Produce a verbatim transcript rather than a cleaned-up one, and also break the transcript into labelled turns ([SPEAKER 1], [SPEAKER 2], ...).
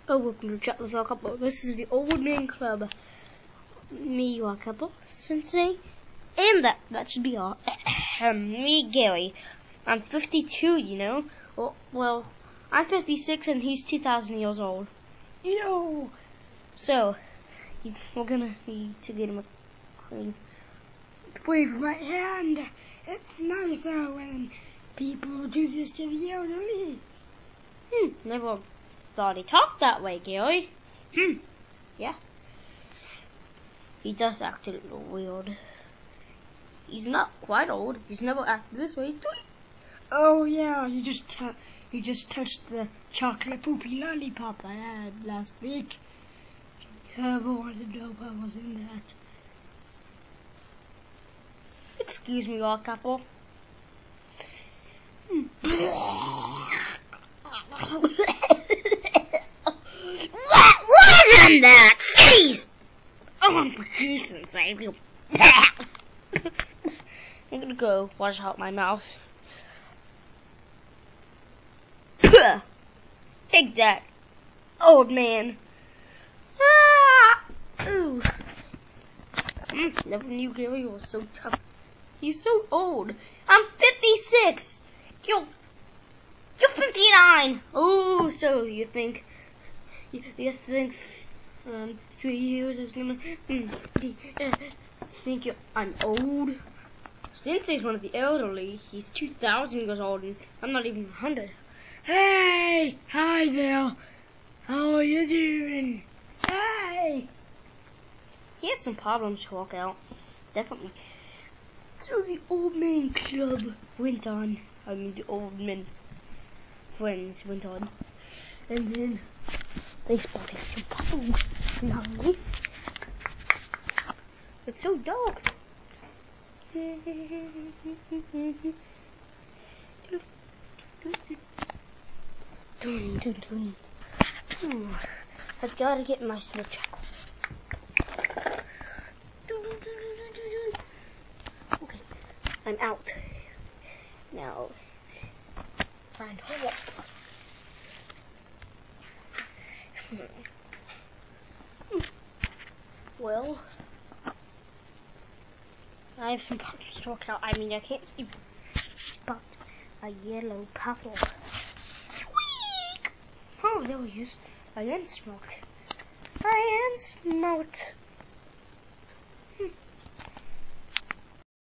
[SPEAKER 1] Oh, welcome to Chat with Our Couple. This is the Old Man Club. Me, your couple, Sensei, and that, that should be all. Me, Gary. I'm fifty-two, you know. Well, well, I'm fifty-six and he's two thousand years old. You know. So, he's, we're gonna need to get him a clean wave of my hand. It's nicer when people do this to the elderly. Hmm, never thought he talked that way, Gary. Hmm, yeah. He does act a little weird. He's not quite old. He's never acted this way. Oh yeah, you just t- you just touched the chocolate poopy lollipop I had last week. You ever wanted to know what was in that? Excuse me, old couple. What was in that? Jeez! Oh, for Jesus' sake. I'm gonna go wash out my mouth. Take that, old man. Ah! Ooh. Mm, never knew Gary was so tough. He's so old. I'm fifty-six. You're, you're fifty-nine. Oh, so you think, you, you think, um, three years is gonna, mm, uh, think you're, I'm old? Sensei's one of the elderly. He's two thousand years old, and I'm not even one hundred. Hey! Hi there. How are you doing? Hey! He had some problems to work out. Definitely. So the Old Man Club went on. I mean, the Old Men Friends went on. And then they spotted some puddles behind. It's so dark. Dun, dun, dun. Hmm. I've got to get my switch. Okay, I'm out. Now, find hole. Hmm. Well, I have some puddles to work out. I mean, I can't even spot a yellow puddle. Oh, there he is. I am smoked. I am smoked.